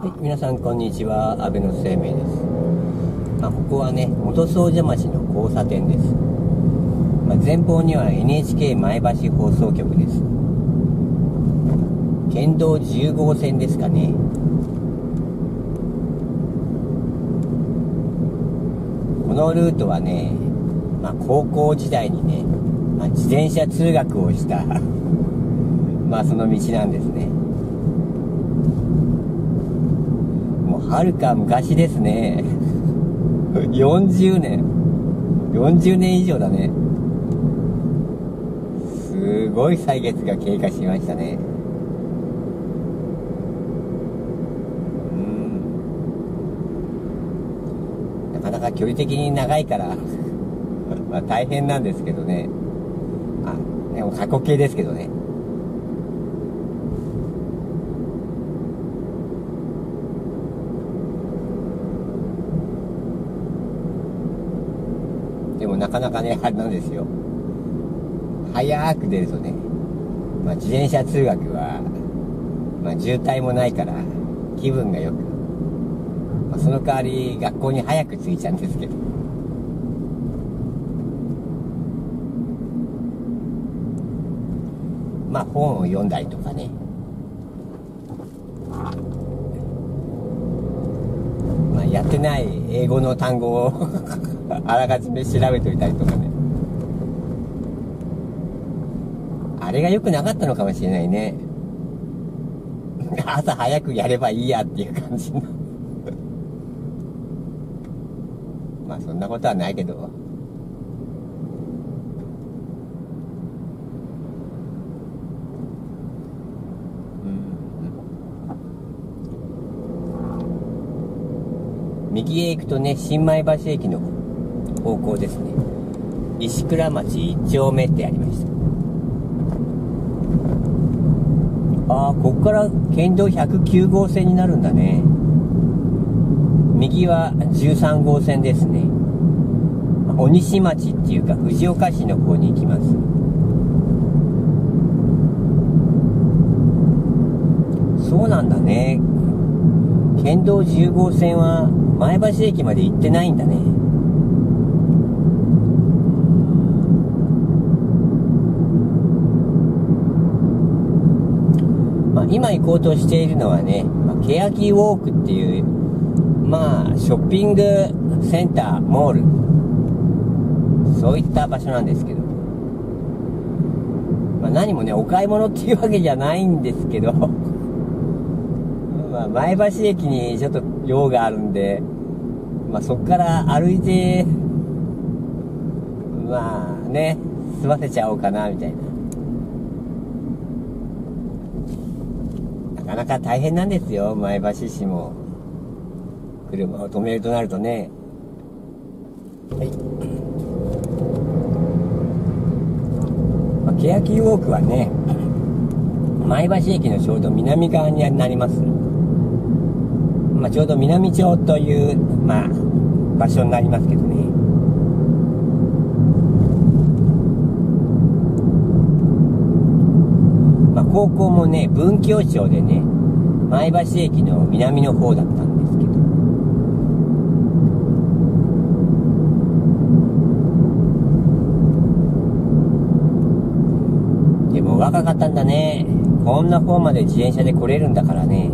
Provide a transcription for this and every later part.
はい、皆さんこんにちは、安倍の生命です。ここはね、元総社町の交差点です。前方には NHK 前橋放送局です。県道10号線ですかね。このルートはね、高校時代にね、自転車通学をしたその道なんですね。もうはるか昔ですね。40年以上だね。すごい歳月が経過しましたね。なかなか距離的に長いから大変なんですけどね。でも過去形ですけどね。でもなかなかね、あれなんですよ。早く出るとね、自転車通学は、渋滞もないから気分がよく、その代わり学校に早く着いちゃうんですけど。本を読んだりとかね。やってない英語の単語をあらかじめ調べておいたりとかね。あれが良くなかったのかもしれないね。朝早くやればいいやっていう感じのそんなことはないけど。右へ行くとね、新米橋駅の方向ですね。石倉町1丁目ってありました。ここから県道109号線になるんだね。右は13号線ですね。小西町っていうか藤岡市の方に行きます。そうなんだね。県道10号線は前橋駅まで行ってないんだね。今行こうとしているのはね、欅ウォークっていう、ショッピングセンター、モール、そういった場所なんですけど、何もね、お買い物っていうわけじゃないんですけど、前橋駅にちょっと用があるんで、そっから歩いて、済ませちゃおうかな、みたいな。なかなか大変なんですよ、前橋市も。車を止めるとなるとね。はい。欅ウォークはね、前橋駅のちょうど南側になります。ちょうど南町という、場所になりますけどね。高校もね、文教町でね、前橋駅の南の方だったんですけど。でも若かったんだね。こんな方まで自転車で来れるんだからね。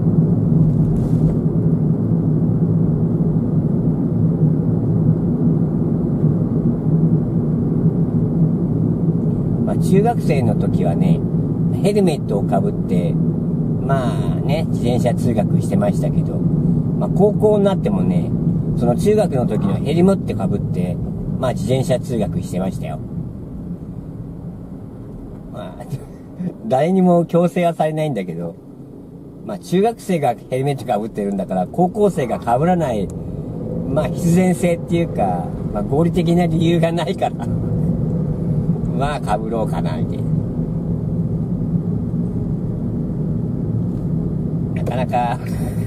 中学生の時はね、ヘルメットをかぶって自転車通学してましたけど、高校になってもね、その中学の時のヘルメットかぶって自転車通学してましたよ。誰にも強制はされないんだけど、中学生がヘルメットかぶってるんだから高校生がかぶらない必然性っていうか、合理的な理由がないからかぶろうかなみたいな。なかなか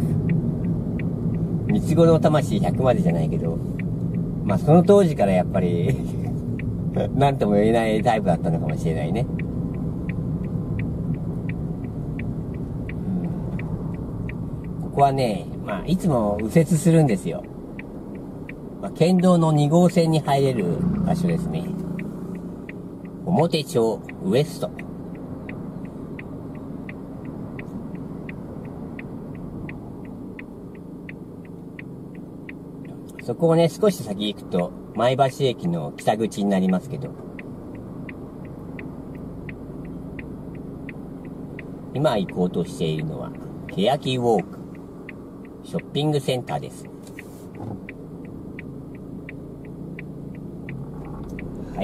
三つ子の魂100までじゃないけど、その当時からやっぱり何とも言えないタイプだったのかもしれないね。 ここはね、いつも右折するんですよ。県道の2号線に入れる場所ですね。表町ウエスト。そこをね、少し先行くと、前橋駅の北口になりますけど、今行こうとしているのは、欅ウォーク、ショッピングセンターです。はい。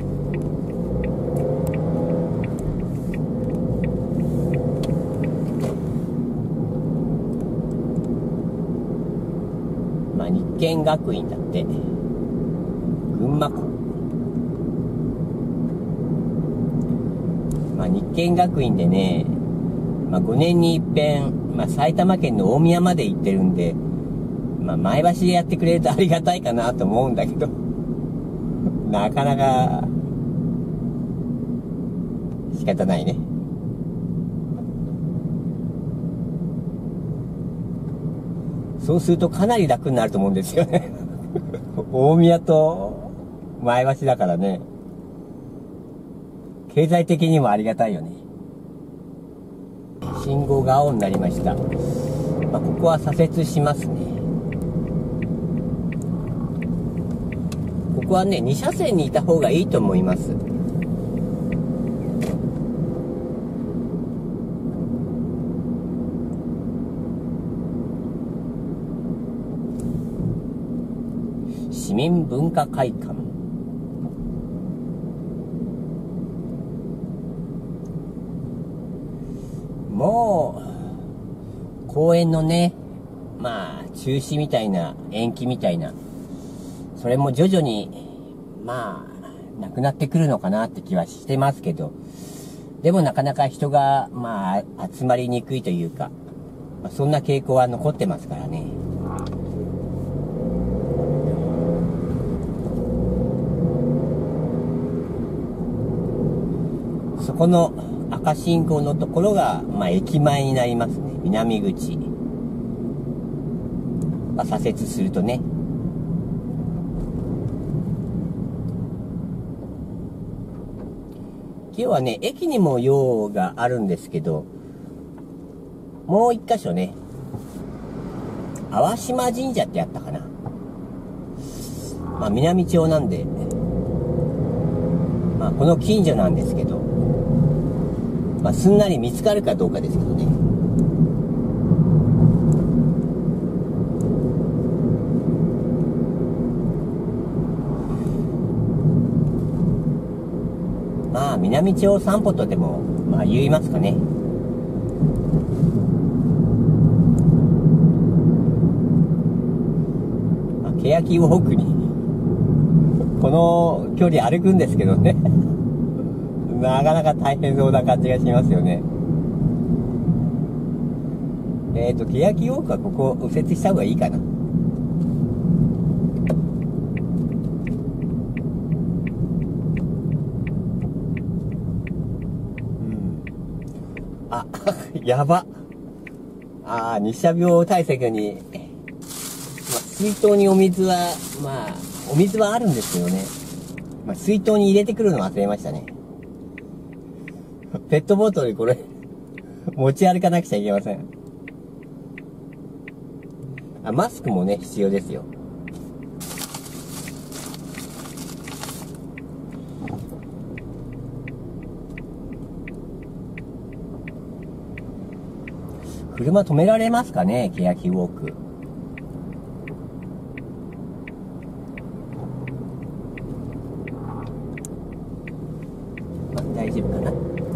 日建学院だって、群馬校。日建学院でね、5年に一遍、埼玉県の大宮まで行ってるんで、前橋でやってくれるとありがたいかなと思うんだけど、なかなか、仕方ないね。そうするとかなり楽になると思うんですよね。大宮と前橋だからね。経済的にもありがたいよね。信号が青になりました。ここは左折しますね。ここはね、2車線にいた方がいいと思います。市民文化会館。もう、公園のね、中止みたいな、延期みたいな、それも徐々に、なくなってくるのかなって気はしてますけど、でもなかなか人が、集まりにくいというか、そんな傾向は残ってますからね。そこの赤信号のところが、駅前になりますね。南口。左折するとね。今日はね、駅にも用があるんですけど、もう一箇所ね、淡島神社ってやったかな。南町なんで、この近所なんですけど、すんなり見つかるかどうかですけどね。南町散歩とでも、言いますかね。欅ウォークに、この距離歩くんですけどね。なかなか大変そうな感じがしますよね。欅ウォークはここ右折した方がいいかな。やば。日射病対策に、水筒にお水は、お水はあるんですけどね。水筒に入れてくるの忘れましたね。ペットボトルこれ、持ち歩かなくちゃいけません。マスクもね、必要ですよ。車止められますかね、欅ウォーク。大丈夫かな。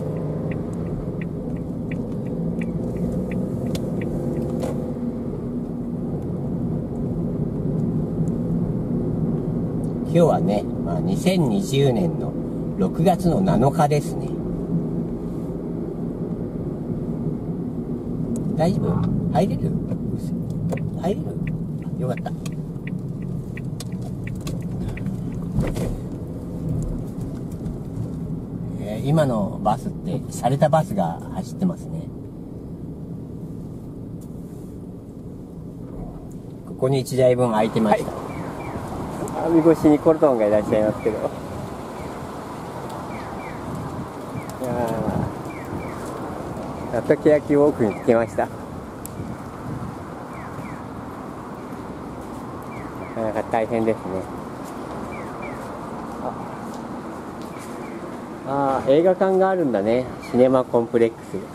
今日はね、2020年の6月の7日ですね。大丈夫？入れる？入れる？よかった。今のバスって、洒落たバスが走ってますね。 こに1台分空いてました。はい、網越しにコルトンがいらっしゃいますけど、いやー、やっと欅ウォークに着きました。なかなか大変ですね。映画館があるんだね。シネマコンプレックスが。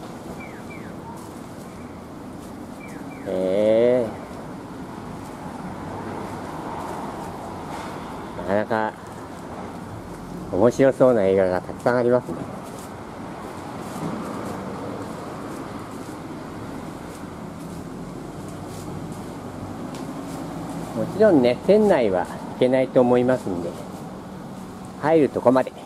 なかなか面白そうな映画がたくさんありますね。もちろんね、店内は行けないと思いますんで、入るとこまで。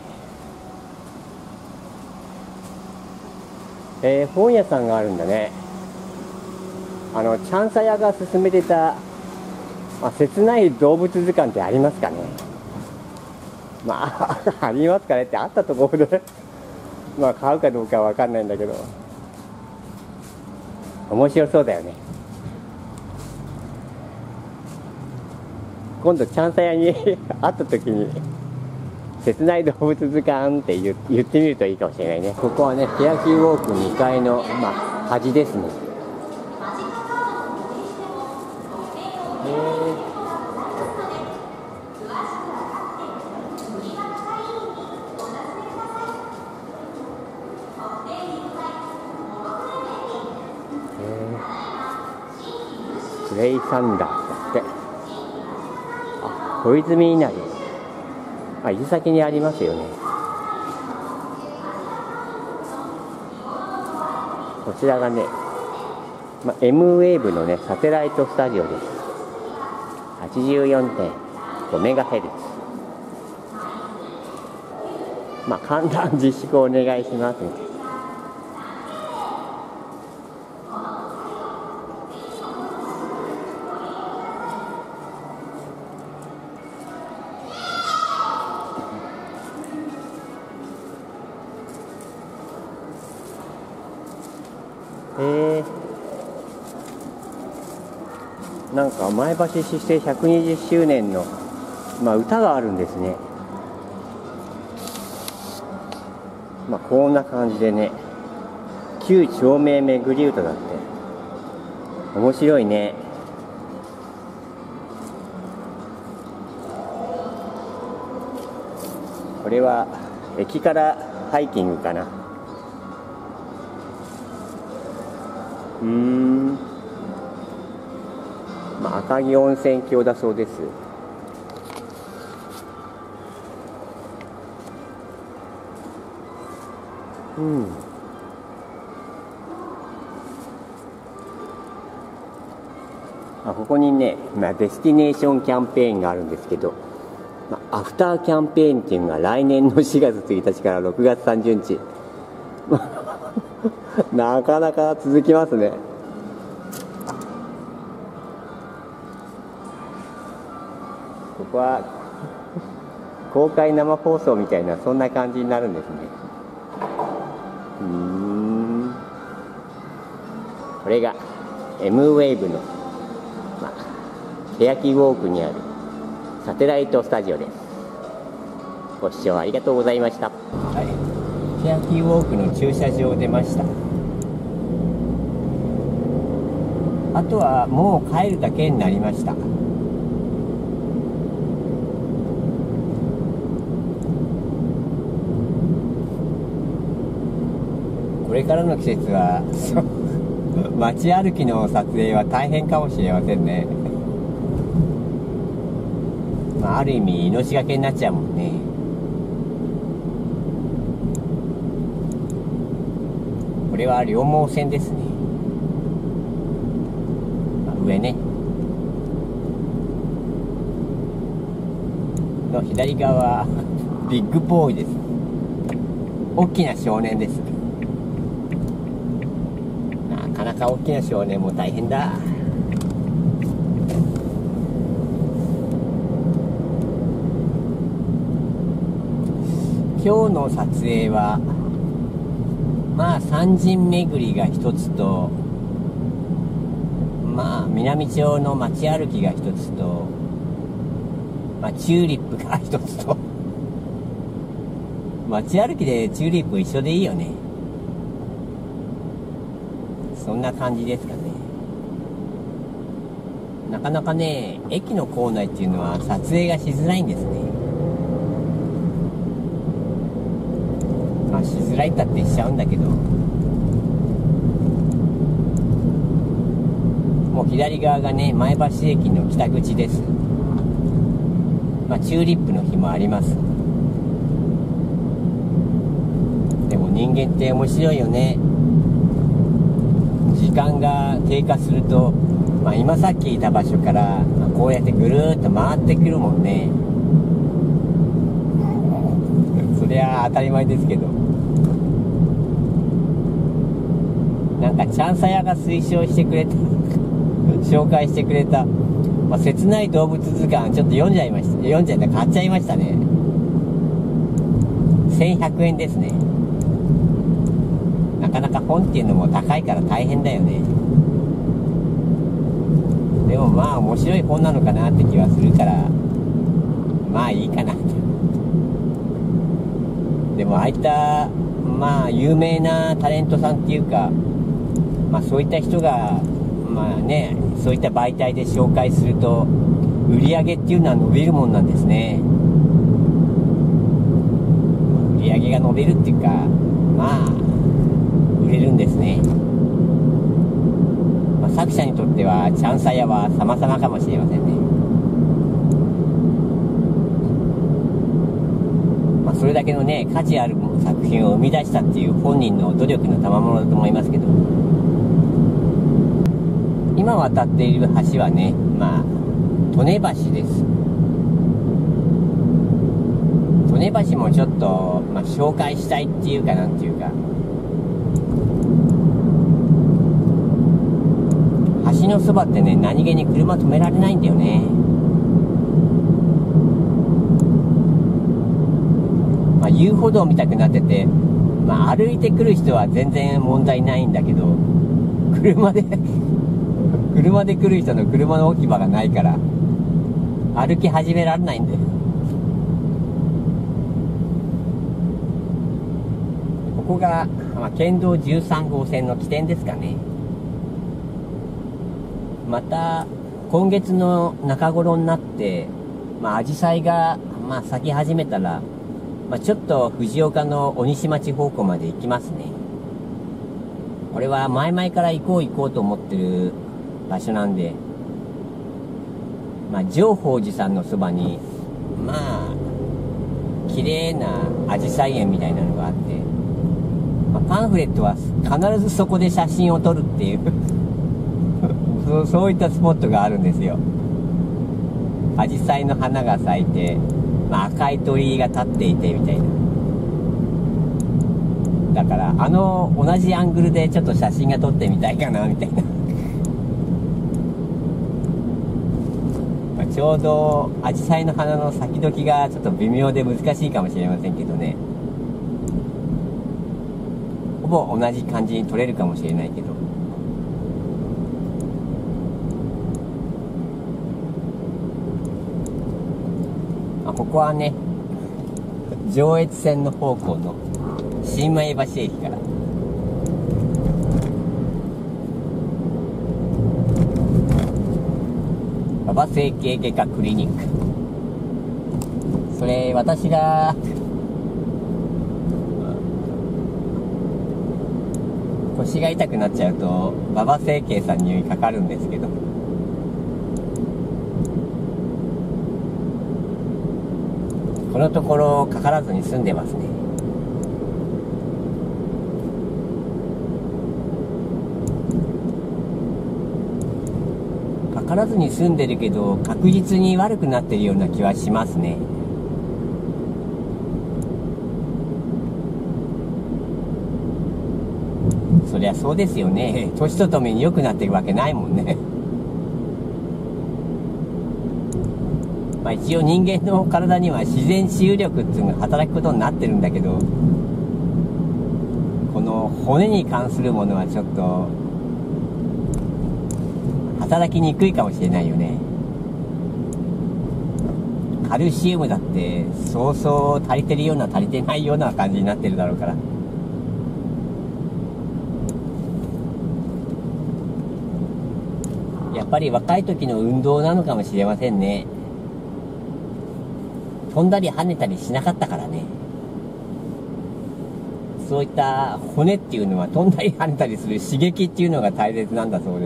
本屋さんがあるんだね。チャンサヤが勧めてた、切ない動物図鑑ってありますかね。ありますかねって、あったところで買うかどうかは分かんないんだけど、面白そうだよね。今度チャンサヤに会った時に切ない動物図鑑って言ってみるといいかもしれないね。ここはね、欅ウォーク2階の端ですね。プレイサンダーだって。小泉稲荷、伊豆先にありますよね。こちらがね、M ウェーブのね、サテライトスタジオです。 84.5 メガヘルツ。簡単自粛お願いしますみたいな。なんか前橋市政120周年の、歌があるんですね。こんな感じでね、旧町名巡り歌だって。面白いね。これは駅からハイキングかな。赤城温泉郷だそうです。ここにね、デスティネーションキャンペーンがあるんですけど、アフターキャンペーンっていうのが来年の4月1日から6月30日なかなか続きますね。ここは公開生放送みたいな、そんな感じになるんですね。これが M ウェーブの欅ウォークにあるサテライトスタジオです。ご視聴ありがとうございました。欅ウォークの駐車場出ました。あとはもう帰るだけになりました。これからの季節は街歩きの撮影は大変かもしれませんね。ある意味命がけになっちゃうもんね。これは両毛線ですね。上ねの左側はビッグボーイです。大きな少年です。なかなか大きな少年も大変だ。今日の撮影は山神巡りが一つと、 まあ南町の街歩きが一つと、まあチューリップが一つと街歩きでチューリップ一緒でいいよね。そんな感じですかね。なかなかね、駅の構内っていうのは撮影がしづらいんですね。まあしづらいったってしちゃうんだけど、もう左側がね、前橋駅の北口です。まあチューリップの日もあります。でも人間って面白いよね。時間が経過すると、まあ、今さっきいた場所から、まあ、こうやってぐるーっと回ってくるもんね。そりゃ当たり前ですけど、なんかチャンサヤが推奨してくれた紹介してくれた、まあ、切ない動物図鑑ちょっと読んじゃいました。買っちゃいましたね。1100円ですね。なかなか本っていうのも高いから大変だよね。でもまあ面白い本なのかなって気はするから、まあいいかなって。でもああいったまあ有名なタレントさんっていうか、まあそういった人がまあね、そういった媒体で紹介すると売り上げっていうのは伸びるもんなんですね。売り上げが伸びるっていうか、まあ売れるんですね。まあ、作者にとってはチャンサヤは様々かもしれませんね。まあ、それだけのね、価値ある作品を生み出したっていう本人の努力の賜物だと思いますけど、今渡っている橋はね、まあ利根橋です。利根橋もちょっと、まあ、紹介したいっていうかなんていうか、橋のそばってね、何気に車止められないんだよね。まあ、遊歩道みたくなってて、まあ、歩いてくる人は全然問題ないんだけど、車で来る人の車の置き場がないから、歩き始められないんだよ。ここが、まあ、県道13号線の起点ですかね。また今月の中頃になって、まあアジサイがまあ咲き始めたら、まあ、ちょっと藤岡の鬼子町方向まで行きますね。これは前々から行こうと思ってる場所なんで、まあ常法寺さんのそばにまあ綺麗なアジサイ園みたいなのがあって、まあ、パンフレットは必ずそこで写真を撮るっていうそういったスポットがあるんですよ。アジサイの花が咲いて、まあ、赤い鳥居が立っていてみたいな。だから同じアングルでちょっと写真が撮ってみたいかなみたいなまあちょうどアジサイの花の咲き時がちょっと微妙で難しいかもしれませんけどね、ほぼ同じ感じに撮れるかもしれないけど、ここはね、上越線の方向の新米橋駅から馬場整形外科クリニック、それ私が腰が痛くなっちゃうと馬場整形さんにかかるんですけど、このところかからずに済んでますね。かからずに済んでるけど確実に悪くなってるような気はしますね。そりゃそうですよね。年とともに良くなっていくわけないもんね。まあ一応人間の体には自然治癒力っていうのが働くことになってるんだけど、この骨に関するものはちょっと働きにくいかもしれないよね。カルシウムだってそうそう足りてるような足りてないような感じになってるだろうから。やっぱり若い時の運動なのかもしれませんね。飛んだり跳ねたりしなかったからね。そういった骨っていうのは飛んだり跳ねたりする刺激っていうのが大切なんだそうです。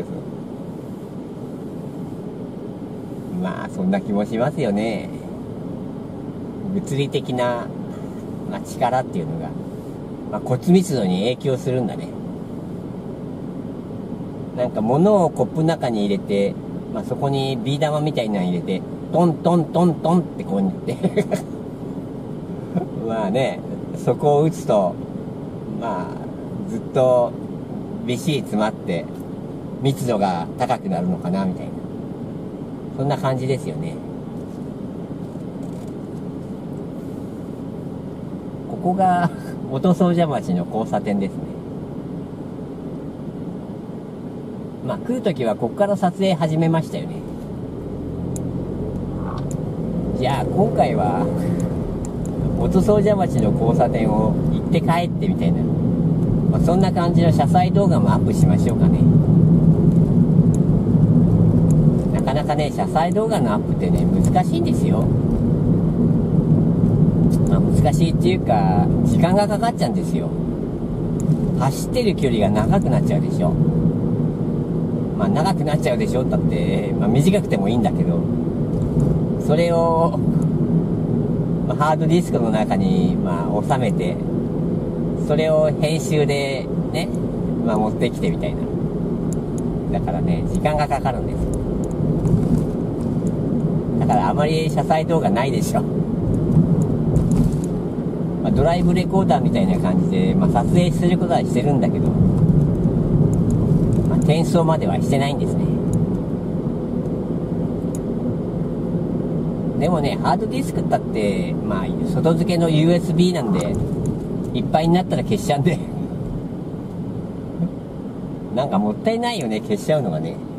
まあそんな気もしますよね。物理的な、力っていうのが、骨密度に影響するんだね。なんか物をコップの中に入れて、そこにビー玉みたいなの入れて、トントントントンってこう言ってまあね、そこを打つとずっとびっしり詰まって密度が高くなるのかなみたいな、そんな感じですよね。ここが元総社町の交差点ですね。来るときはここから撮影始めましたよね。じゃあ今回は元総社町の交差点を行って帰ってみたいな、そんな感じの車載動画もアップしましょうかね。なかなかね、車載動画のアップってね、難しいんですよ。難しいっていうか、時間がかかっちゃうんですよ。走ってる距離が長くなっちゃうでしょ。長くなっちゃうでしょだって、短くてもいいんだけど、それを、ハードディスクの中に、収めて、それを編集でね、持ってきてみたいな。だからね、時間がかかるんです。だからあまり車載動画ないでしょ。ドライブレコーダーみたいな感じで、撮影することはしてるんだけど、転送まではしてないんですね。でもね、ハードディスクだって、外付けの USB なんで、いっぱいになったら消しちゃうんで。なんかもったいないよね、消しちゃうのがね。